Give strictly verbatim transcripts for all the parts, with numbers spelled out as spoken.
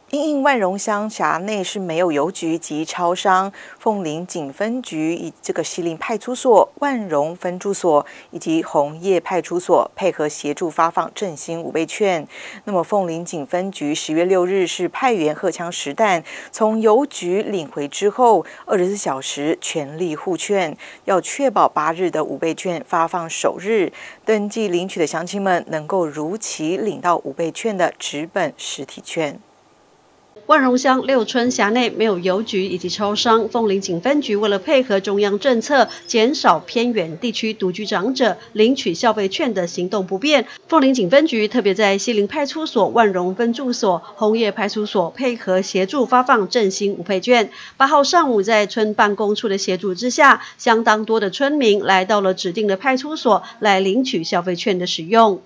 因应万荣乡辖内是没有邮局及超商，凤林警分局以这个西林派出所、万荣分驻所以及红叶派出所配合协助发放振兴五倍券。那么凤林警分局十月六日是派员荷枪实弹，从邮局领回之后，二十四小时全力护券，要确保八日的五倍券发放首日，登记领取的乡亲们能够如期领到五倍券的纸本实体券。 万荣乡六村辖内没有邮局以及超商，凤林警分局为了配合中央政策，减少偏远地区独居长者领取消费券的行动不便，凤林警分局特别在西林派出所、万荣分驻所、红叶派出所配合协助发放振兴五倍券。八号上午，在村办公处的协助之下，相当多的村民来到了指定的派出所来领取消费券的使用。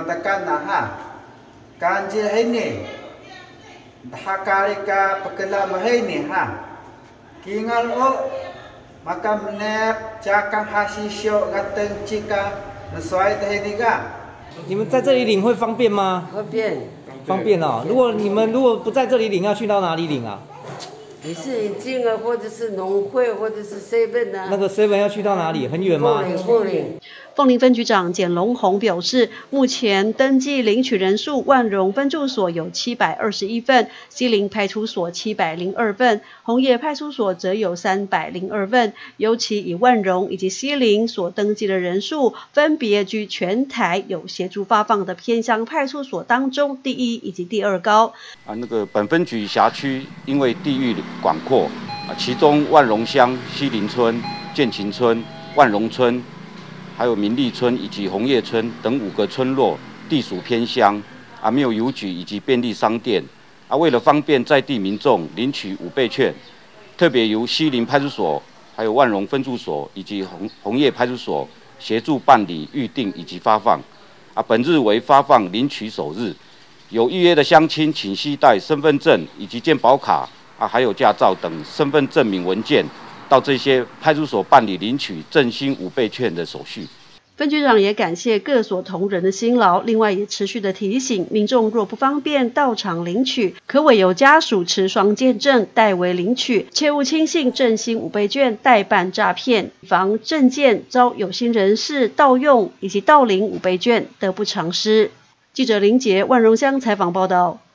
Hakarika pekela mahini ha kingal o makam nek cakang hasisyo gateng cika sesuai tehniga。 你们在这里领会方便吗？ 方便， 方便哦。如果你们如果不在这里领，要去到哪里领啊？ 你是金额或者是农会或者是 seven 啊？ 那个 seven 要去到哪里？很远吗？ 凤林。 凤林分局长简龙宏表示，目前登记领取人数，万荣分驻所有七百二十一份，西林派出所七百零二份，红叶派出所则有三百零二份。尤其以万荣以及西林所登记的人数，分别居全台有协助发放的偏乡派出所当中第一以及第二高。 啊，那个本分局辖区因为地域广阔，啊，其中万荣乡、西林村、建琴村、万荣村，还有民利村以及红叶村等五个村落地属偏乡，啊，没有邮局以及便利商店，啊，为了方便在地民众领取五倍券，特别由西林派出所、还有万荣分驻所以及红红叶派出所协助办理预定以及发放，啊，本日为发放领取首日，有预约的乡亲请携带身份证以及健保卡，啊，还有驾照等身份证明文件，到这些派出所办理领取振兴五倍券的手续。 分局长也感谢各所同仁的辛劳，另外也持续的提醒民众若不方便到场领取，可委由家属持双见证代为领取，切勿轻信振兴五倍券代办诈骗，以防证件遭有心人士盗用以及盗领五倍券，得不偿失。记者林杰万荣乡采访报道。